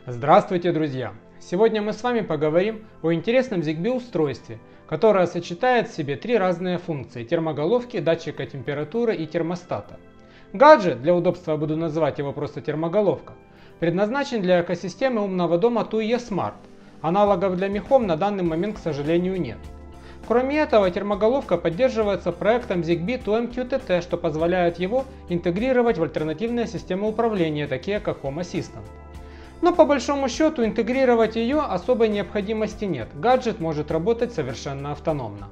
Здравствуйте, друзья! Сегодня мы с вами поговорим о интересном ZigBee устройстве, которое сочетает в себе три разные функции: термоголовки, датчика температуры и термостата. Гаджет, для удобства я буду называть его просто термоголовка, предназначен для экосистемы умного дома Tuya Smart. Аналогов для Mi Home на данный момент, к сожалению, нет. Кроме этого, термоголовка поддерживается проектом ZigBee 2MQTT, что позволяет его интегрировать в альтернативные системы управления, такие как Home Assistant. Но по большому счету интегрировать ее особой необходимости нет, гаджет может работать совершенно автономно.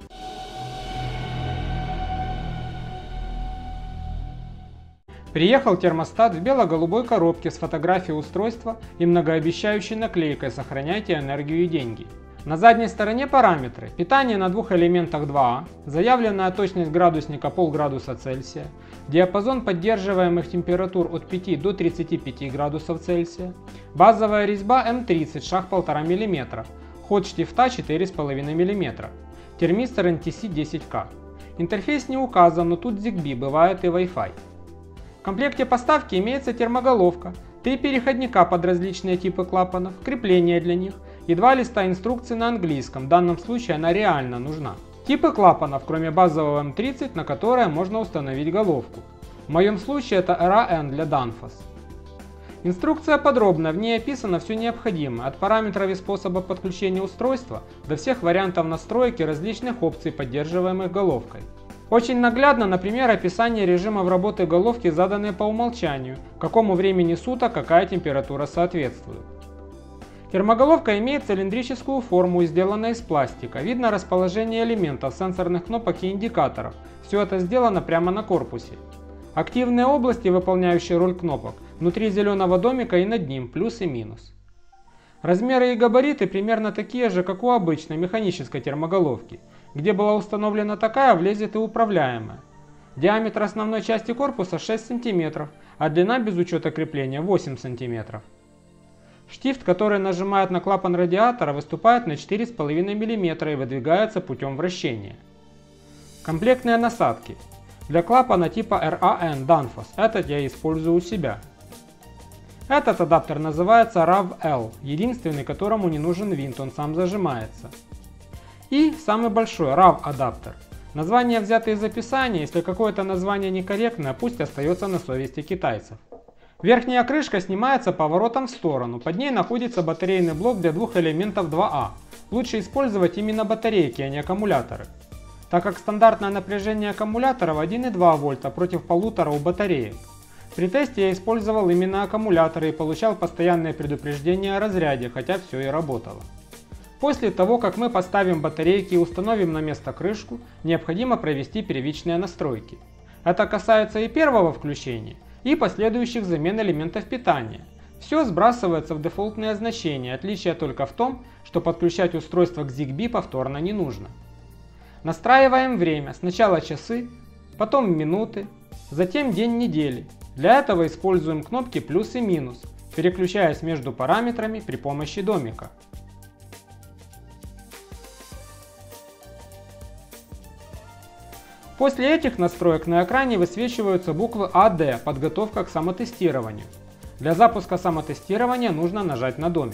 Приехал термостат в бело-голубой коробке с фотографией устройства и многообещающей наклейкой «Сохраняйте энергию и деньги». На задней стороне параметры: питание на двух элементах 2А, заявленная точность градусника полградуса Цельсия, диапазон поддерживаемых температур от 5 до 35 градусов Цельсия, базовая резьба М30 шаг 1,5 мм, ход штифта 4,5 мм, термистор NTC 10K. Интерфейс не указан, но тут ZigBee, бывает и Wi-Fi. В комплекте поставки имеется термоголовка, 3 переходника под различные типы клапанов, крепления для них и 2 листа инструкций на английском, в данном случае она реально нужна. Типы клапанов, кроме базового М30, на которое можно установить головку. В моем случае это RAN для Danfoss. Инструкция подробная, в ней описано все необходимое, от параметров и способа подключения устройства до всех вариантов настройки различных опций, поддерживаемых головкой. Очень наглядно, например, описание режимов работы головки, заданные по умолчанию, какому времени суток какая температура соответствует. Термоголовка имеет цилиндрическую форму и сделана из пластика. Видно расположение элементов, сенсорных кнопок и индикаторов. Все это сделано прямо на корпусе. Активные области, выполняющие роль кнопок, внутри зеленого домика и над ним, плюс и минус. Размеры и габариты примерно такие же, как у обычной механической термоголовки. Где была установлена такая, влезет и управляемая. Диаметр основной части корпуса 6 см, а длина без учета крепления 8 см. Штифт, который нажимает на клапан радиатора, выступает на 4,5 мм и выдвигается путем вращения. Комплектные насадки. Для клапана типа RAN Danfoss, этот я использую у себя. Этот адаптер называется RAV-L, единственный, которому не нужен винт, он сам зажимается. И самый большой RAV адаптер. Название взято из описания, если какое-то название некорректное, пусть остается на совести китайцев. Верхняя крышка снимается поворотом в сторону, под ней находится батарейный блок для двух элементов 2А. Лучше использовать именно батарейки, а не аккумуляторы, так как стандартное напряжение аккумуляторов 1,2 вольта против 1,5 у батареек. При тесте я использовал именно аккумуляторы и получал постоянные предупреждения о разряде, хотя все и работало. После того, как мы поставим батарейки и установим на место крышку, необходимо провести первичные настройки. Это касается и первого включения, и последующих замен элементов питания. Все сбрасывается в дефолтные значения, отличие только в том, что подключать устройство к ZigBee повторно не нужно. Настраиваем время, сначала часы, потом минуты, затем день недели. Для этого используем кнопки плюс и минус, переключаясь между параметрами при помощи домика. После этих настроек на экране высвечиваются буквы AD «Подготовка к самотестированию». Для запуска самотестирования нужно нажать на домик.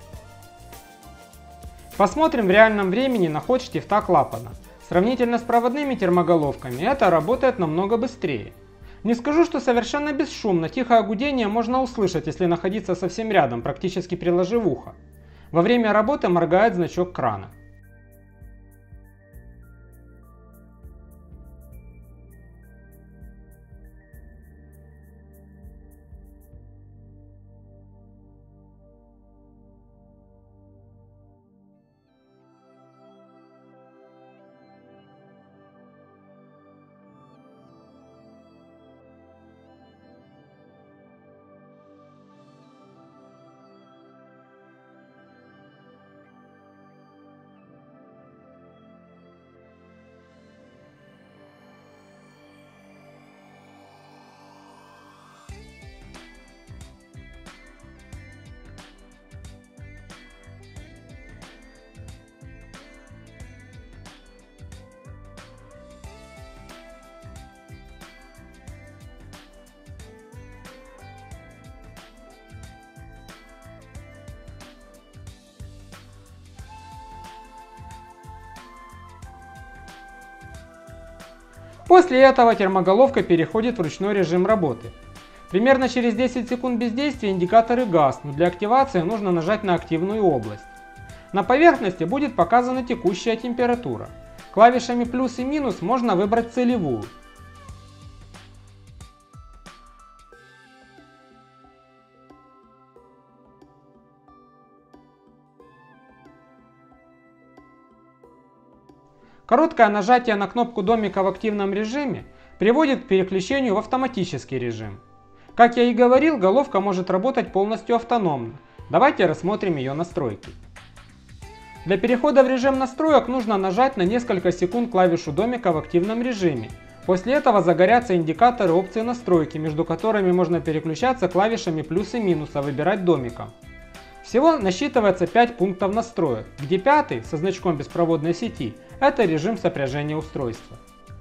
Посмотрим в реальном времени на ход штифта клапана. Сравнительно с проводными термоголовками это работает намного быстрее. Не скажу, что совершенно бесшумно, тихое гудение можно услышать, если находиться совсем рядом, практически приложив ухо. Во время работы моргает значок крана. После этого термоголовка переходит в ручной режим работы. Примерно через 10 секунд бездействия индикаторы гаснут. Для активации нужно нажать на активную область. На поверхности будет показана текущая температура. Клавишами плюс и минус можно выбрать целевую. Короткое нажатие на кнопку домика в активном режиме приводит к переключению в автоматический режим. Как я и говорил, головка может работать полностью автономно. Давайте рассмотрим ее настройки. Для перехода в режим настроек нужно нажать на несколько секунд клавишу домика в активном режиме. После этого загорятся индикаторы опции настройки, между которыми можно переключаться клавишами плюс и минус, а выбирать домиком. Всего насчитывается 5 пунктов настроек, где пятый со значком беспроводной сети – это режим сопряжения устройства.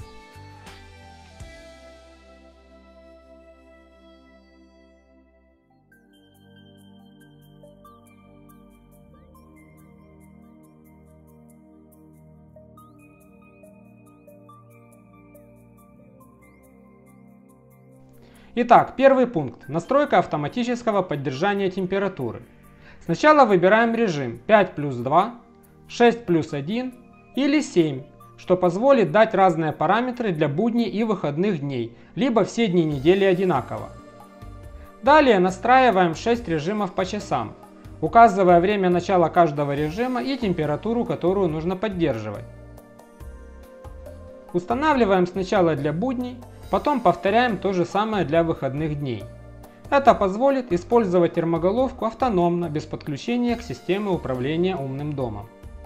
Итак, первый пункт – настройка автоматического поддержания температуры. Сначала выбираем режим 5 плюс 2, 6 плюс 1 или 7, что позволит дать разные параметры для будней и выходных дней, либо все дни недели одинаково. Далее настраиваем 6 режимов по часам, указывая время начала каждого режима и температуру, которую нужно поддерживать. Устанавливаем сначала для будней, потом повторяем то же самое для выходных дней. Это позволит использовать термоголовку автономно, без подключения к системе управления умным домом.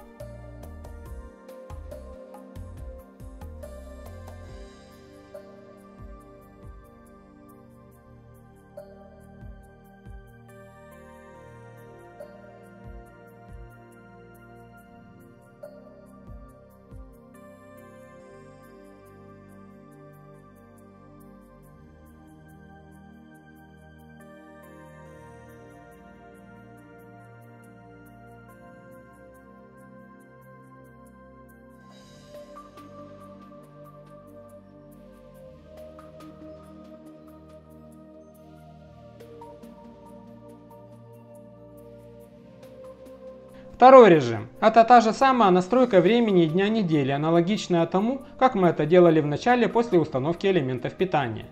Второй режим – это та же самая настройка времени и дня недели, аналогичная тому, как мы это делали в начале после установки элементов питания.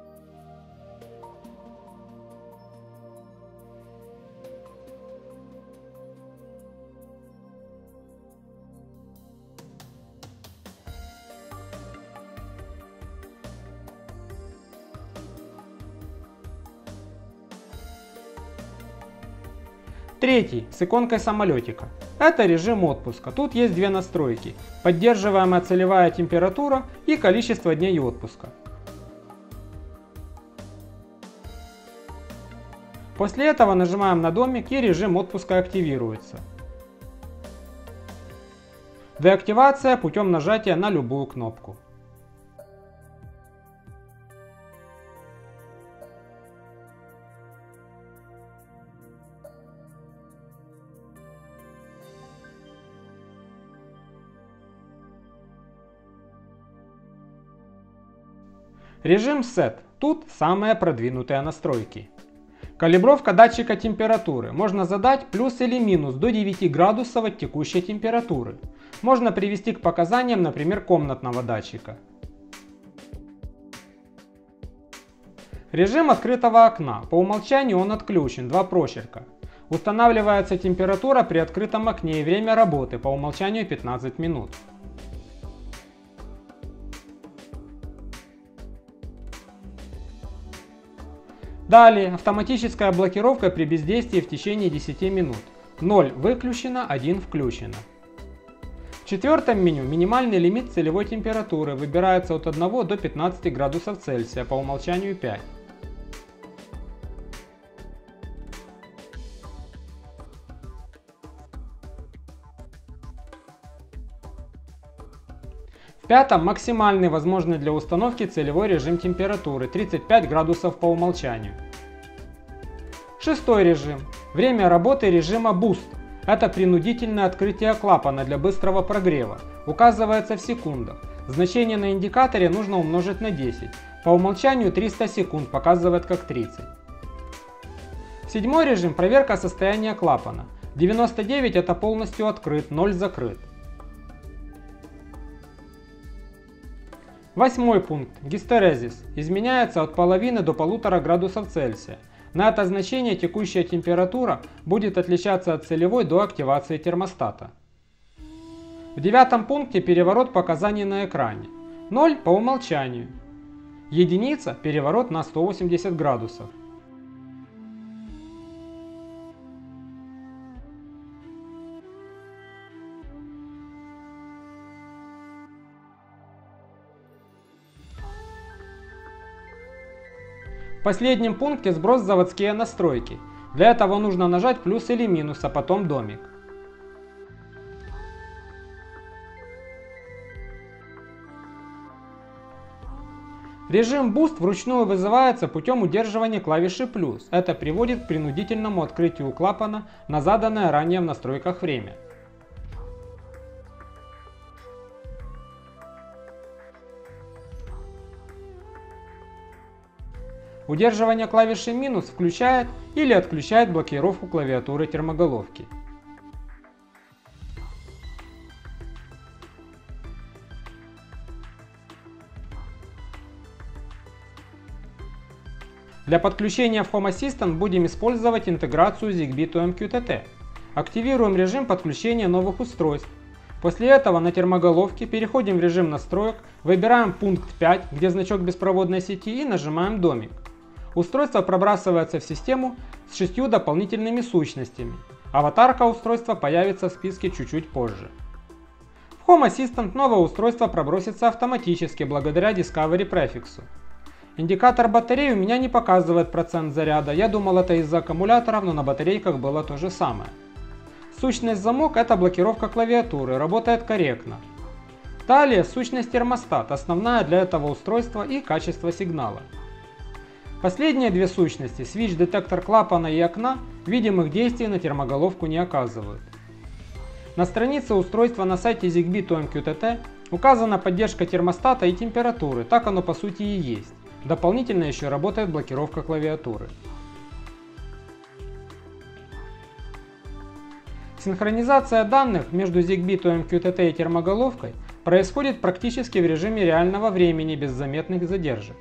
Третий с иконкой самолетика. Это режим отпуска. Тут есть две настройки: поддерживаемая целевая температура и количество дней отпуска. После этого нажимаем на домик и режим отпуска активируется. Деактивация путем нажатия на любую кнопку. Режим Set. Тут самые продвинутые настройки. Калибровка датчика температуры. Можно задать плюс или минус до 9 градусов от текущей температуры. Можно привести к показаниям, например, комнатного датчика. Режим открытого окна. По умолчанию он отключен, два прочерка. Устанавливается температура при открытом окне и время работы, по умолчанию 15 минут. Далее автоматическая блокировка при бездействии в течение 10 минут. 0 выключено, 1 включено. В четвертом меню минимальный лимит целевой температуры выбирается от 1 до 15 градусов Цельсия, по умолчанию 5. В пятом максимальный возможный для установки целевой режим температуры 35 градусов по умолчанию. Шестой режим. Время работы режима Boost. Это принудительное открытие клапана для быстрого прогрева. Указывается в секундах. Значение на индикаторе нужно умножить на 10. По умолчанию 300 секунд показывает как 30. Седьмой режим – проверка состояния клапана. 99 – это полностью открыт, 0 закрыт. Восьмой пункт – гистерезис. Изменяется от половины до 1,5 градусов Цельсия. На это значение текущая температура будет отличаться от целевой до активации термостата. В девятом пункте переворот показаний на экране. 0 по умолчанию. Единица – переворот на 180 градусов. В последнем пункте сброс заводские настройки. Для этого нужно нажать плюс или минус, а потом домик. Режим Boost вручную вызывается путем удерживания клавиши плюс. Это приводит к принудительному открытию клапана на заданное ранее в настройках время. Удерживание клавиши минус включает или отключает блокировку клавиатуры термоголовки. Для подключения в Home Assistant будем использовать интеграцию Zigbee to MQTT. Активируем режим подключения новых устройств. После этого на термоголовке переходим в режим настроек, выбираем пункт 5, где значок беспроводной сети, и нажимаем домик. Устройство пробрасывается в систему с 6 дополнительными сущностями. Аватарка устройства появится в списке чуть-чуть позже. В Home Assistant новое устройство пробросится автоматически благодаря Discovery префиксу. Индикатор батареи у меня не показывает процент заряда, я думал, это из-за аккумуляторов, но на батарейках было то же самое. Сущность замок – это блокировка клавиатуры, работает корректно. Далее сущность термостат, основная для этого устройства, и качество сигнала. Последние две сущности, switch детектор клапана и окна, видимых действий на термоголовку не оказывают. На странице устройства на сайте Zigbee to MQTT указана поддержка термостата и температуры, так оно по сути и есть. Дополнительно еще работает блокировка клавиатуры. Синхронизация данных между Zigbee to MQTT и термоголовкой происходит практически в режиме реального времени без заметных задержек.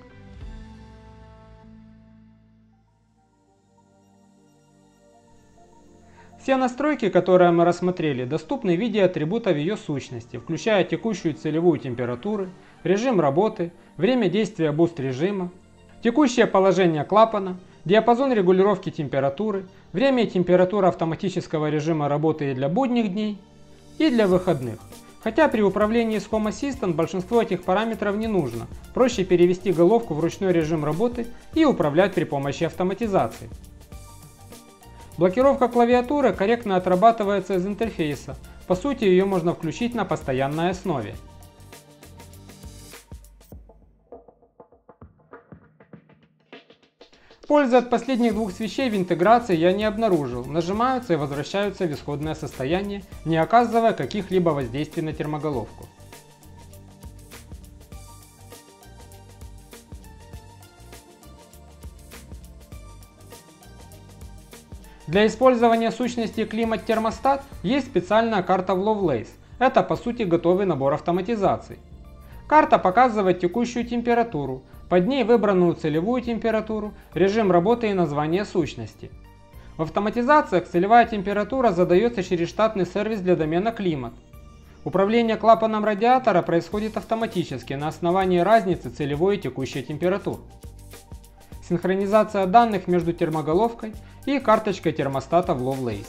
Все настройки, которые мы рассмотрели, доступны в виде атрибутов ее сущности, включая текущую целевую температуру, режим работы, время действия Boost режима, текущее положение клапана, диапазон регулировки температуры, время и температура автоматического режима работы и для будних дней, и для выходных. Хотя при управлении с Home Assistant большинство этих параметров не нужно, проще перевести головку в ручной режим работы и управлять при помощи автоматизации. Блокировка клавиатуры корректно отрабатывается из интерфейса, по сути ее можно включить на постоянной основе. Пользы от последних двух свечей в интеграции я не обнаружил, нажимаются и возвращаются в исходное состояние, не оказывая каких-либо воздействий на термоголовку. Для использования сущности климат-термостат есть специальная карта в Lovelace. Это по сути готовый набор автоматизаций. Карта показывает текущую температуру, под ней выбранную целевую температуру, режим работы и название сущности. В автоматизациях целевая температура задается через штатный сервис для домена климат. Управление клапаном радиатора происходит автоматически на основании разницы целевой и текущей температур. Синхронизация данных между термоголовкой и карточкой термостата в Lovelace.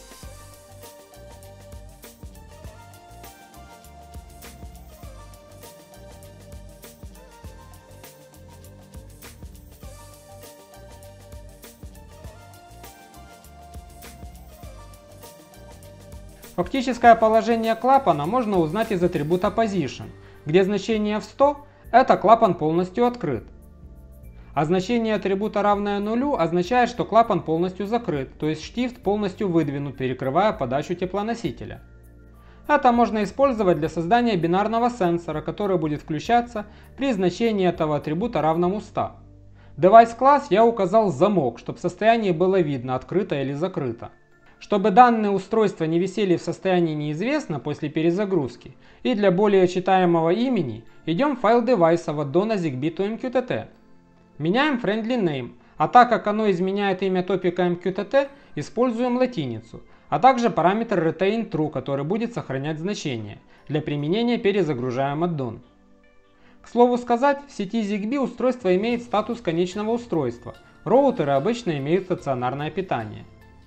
Фактическое положение клапана можно узнать из атрибута Position, где значение в 100 – это клапан полностью открыт. А значение атрибута равное нулю означает, что клапан полностью закрыт, то есть штифт полностью выдвинут, перекрывая подачу теплоносителя. Это можно использовать для создания бинарного сенсора, который будет включаться при значении этого атрибута равному 100. Device класс я указал замок, чтобы состояние было видно, открыто или закрыто. Чтобы данные устройства не висели в состоянии неизвестно после перезагрузки, и для более читаемого имени идем в файл девайса в аддона ZigBee to MQTT. Меняем friendly name, а так как оно изменяет имя топика MQTT, используем латиницу, а также параметр retain true, который будет сохранять значение. Для применения перезагружаем аддон. К слову сказать, в сети ZigBee устройство имеет статус конечного устройства. Роутеры обычно имеют стационарное питание.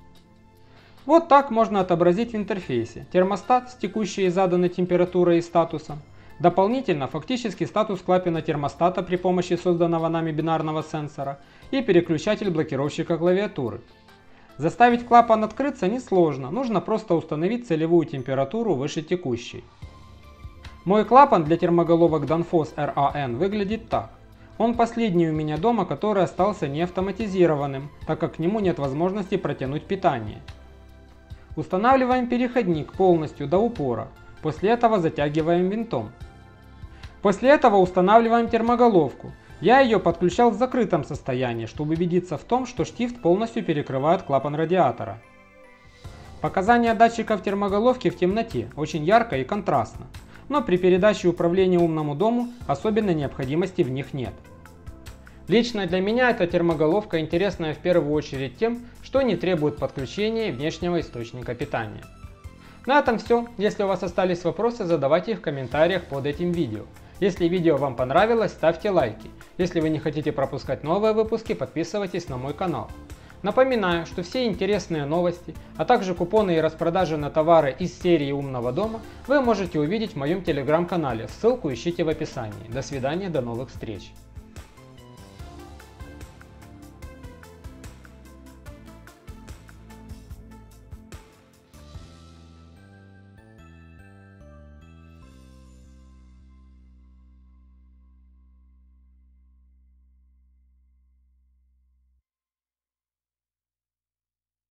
Вот так можно отобразить в интерфейсе термостат с текущей и заданной температурой и статусом. Дополнительно фактический статус клапана термостата при помощи созданного нами бинарного сенсора и переключатель блокировщика клавиатуры. Заставить клапан открыться несложно, нужно просто установить целевую температуру выше текущей. Мой клапан для термоголовок Danfoss RAN выглядит так. Он последний у меня дома, который остался не автоматизированным, так как к нему нет возможности протянуть питание. Устанавливаем переходник полностью до упора, после этого затягиваем винтом. После этого устанавливаем термоголовку. Я ее подключал в закрытом состоянии, чтобы убедиться в том, что штифт полностью перекрывает клапан радиатора. Показания датчиков термоголовки в темноте, очень ярко и контрастно, но при передаче управления умному дому особенной необходимости в них нет. Лично для меня эта термоголовка интересная в первую очередь тем, что не требует подключения внешнего источника питания. На этом все. Если у вас остались вопросы, задавайте их в комментариях под этим видео. Если видео вам понравилось, ставьте лайки. Если вы не хотите пропускать новые выпуски, подписывайтесь на мой канал. Напоминаю, что все интересные новости, а также купоны и распродажи на товары из серии умного дома вы можете увидеть в моем телеграм-канале. Ссылку ищите в описании. До свидания, до новых встреч.